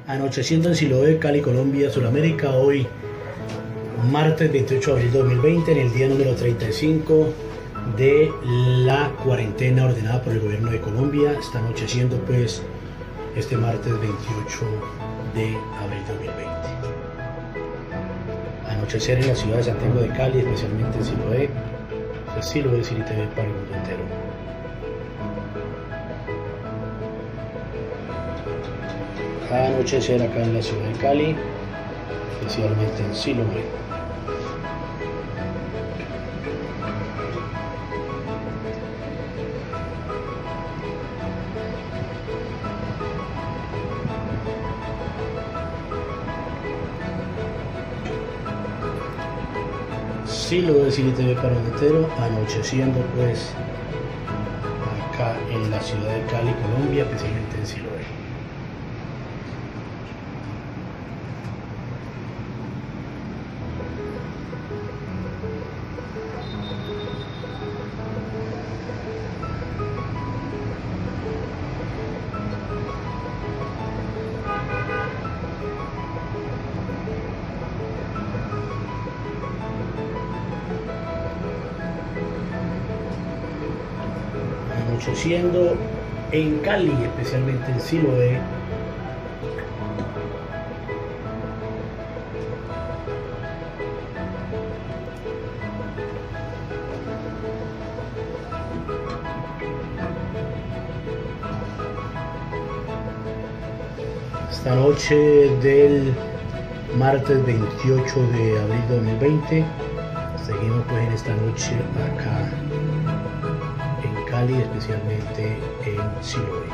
Anocheciendo en Siloé, Cali, Colombia, Sudamérica, hoy martes 28 de abril de 2020, en el día número 35 de la cuarentena ordenada por el gobierno de Colombia. Está anocheciendo pues este martes 28 de abril de 2020. Anochecer en la ciudad de Santiago de Cali, especialmente en Siloé. Siloé City TV para el mundo entero. Anochecer acá en la ciudad de Cali, especialmente en Siloé. Siloé City TV para el mundo entero, anocheciendo pues acá en la ciudad de Cali, Colombia, especialmente en Siloé. Anocheciendo en Cali, especialmente en Siloé. Esta noche del martes 28 de abril de 2020, seguimos pues en esta noche acá en Cali, especialmente en Siloé.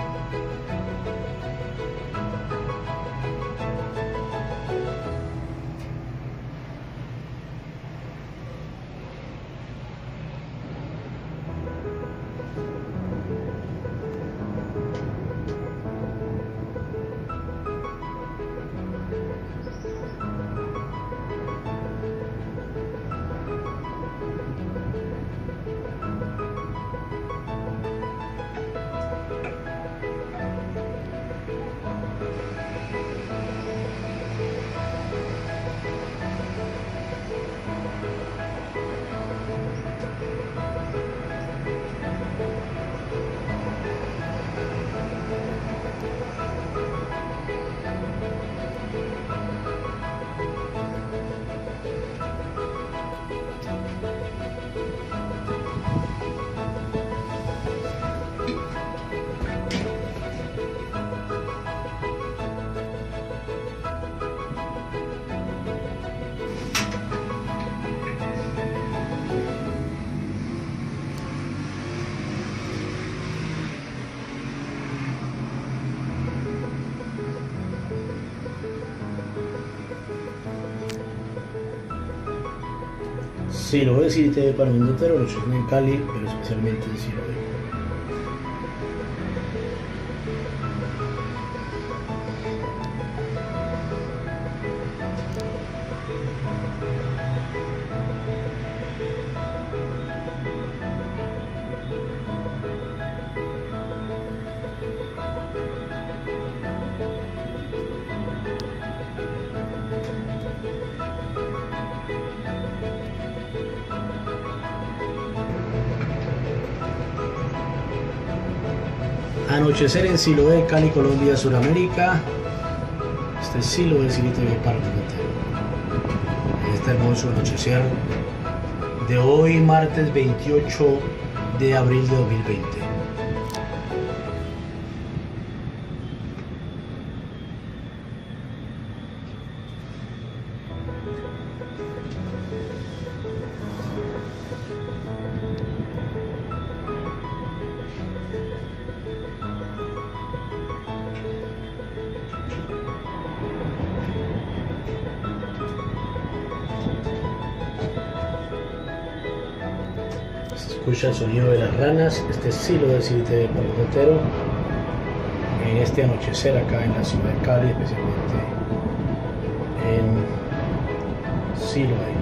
Siloé City TV para el mundo entero, anocheciendo en Cali, pero especialmente en Siloé. Anochecer en Siloé, Cali, Colombia, Sudamérica. Este es Siloé City TV para el mundo entero. En este hermoso anochecer de hoy, martes 28 de abril de 2020. Escucha el sonido de las ranas. Este es Siloé City TV para el mundo entero. En este anochecer acá en la ciudad de Cali, especialmente en Siloé.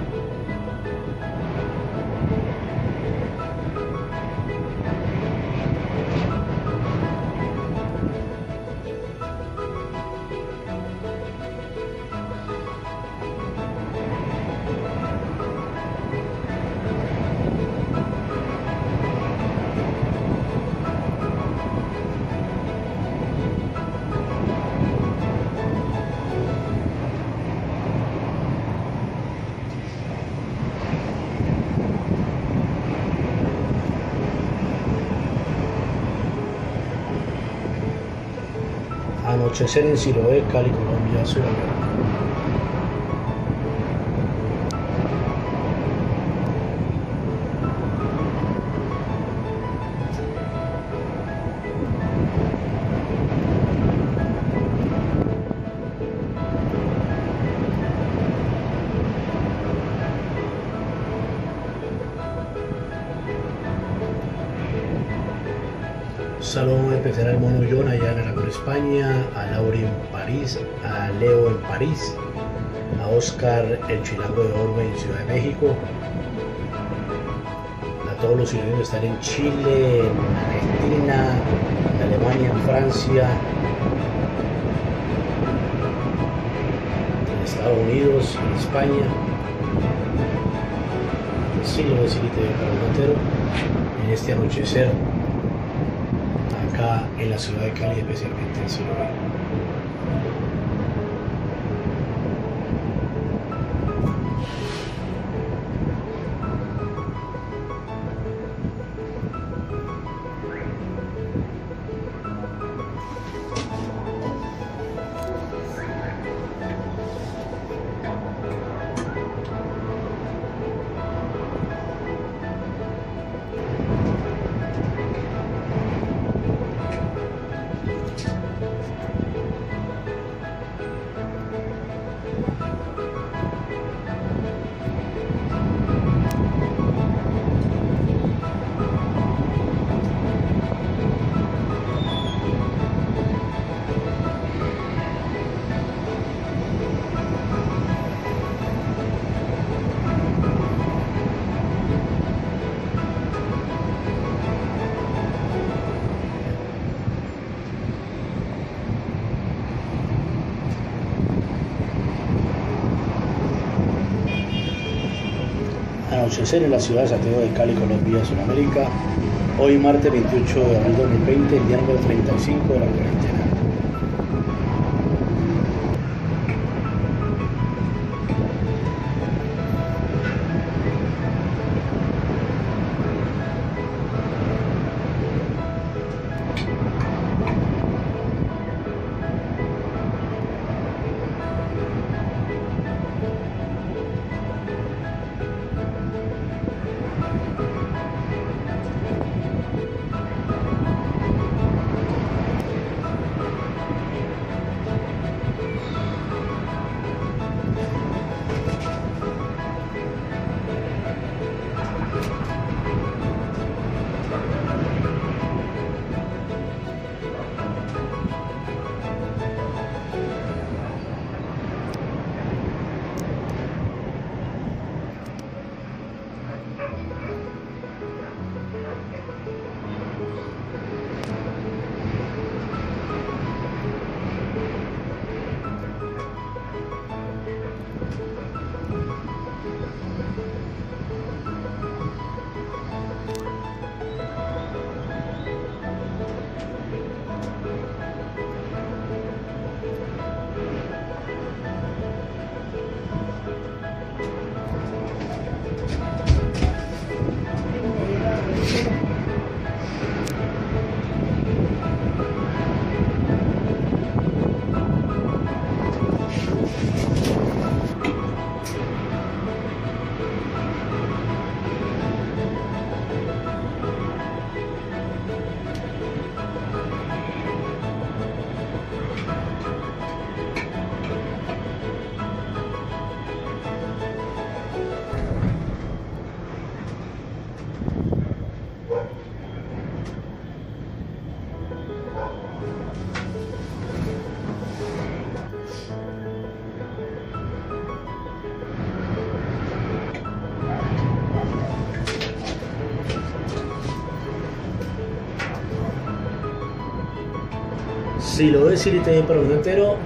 Anochecer en Siloé, Cali, Colombia, Sudamérica. Saludos especial al Mono John allá en Aragón, España, a Lauri en París, a Leo en París, a Oscar el Chilango de Orbe en Ciudad de México, a todos los ciudadanos que están en Chile, en Argentina, en Alemania, en Francia, en Estados Unidos, en España. Sí, lo decidiste para el entero en este anochecer acá en la ciudad de Cali, especialmente en Siloé. Anochecer en la ciudad de Santiago de Cali, Colombia, Sudamérica. Hoy martes 28 de abril 2020, el día número 35 de la cuarentena. Siloé, Siloé para un entero.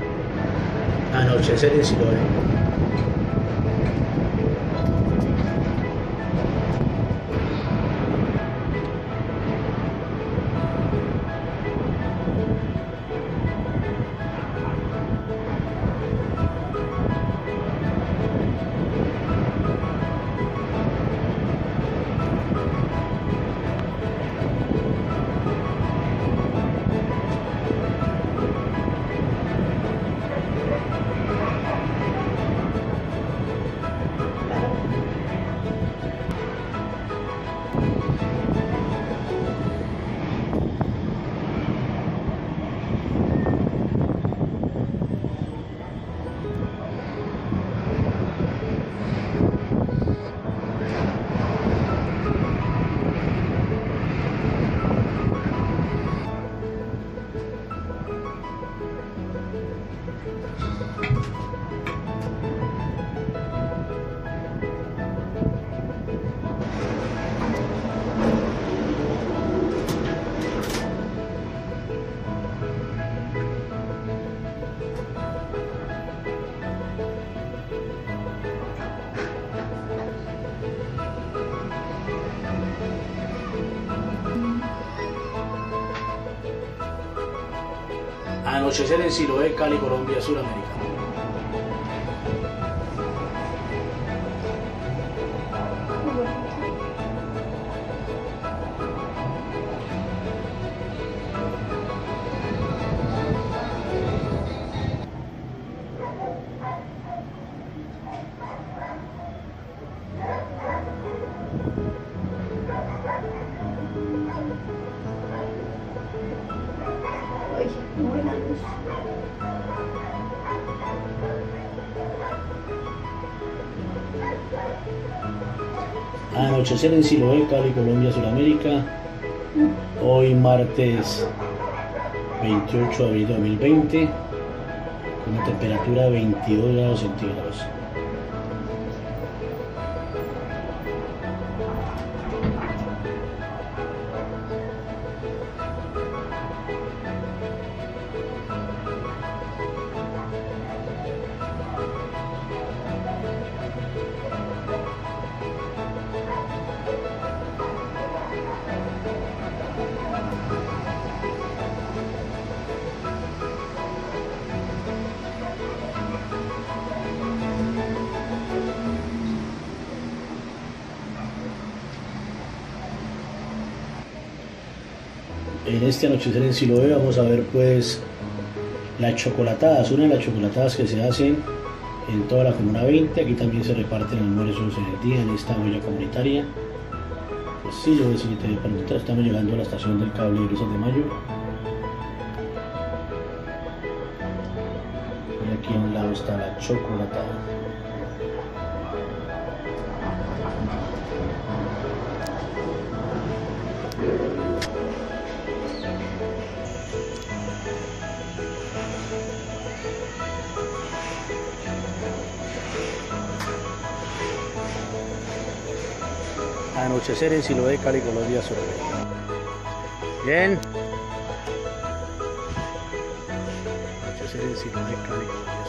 Anochecer en Siloé. Anochecer en Siloé, Cali, Colombia, Suramérica. Buena luz. Anochecer en Siloé, Cali, Colombia, Suramérica. Hoy martes 28 de abril de 2020, con una temperatura de 22 grados centígrados. En este anochecer en Siloé vamos a ver pues las chocolatadas, una de las chocolatadas que se hacen en toda la Comuna 20. Aquí también se reparten almuerzos en el día en esta olla comunitaria. Pues sí, lo ves, estamos llegando a la estación del cable de Brisas de Mayo. Y aquí a un lado está la chocolatada. Anochecer en Siloé, Cali, Colombia, Suramérica. Bien. Anochecer en Siloé, Cali, Colombia,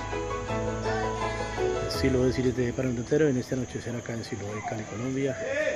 Suramérica. Siloé, Siloé para un entero en este anochecer acá en Siloé, Cali, Colombia.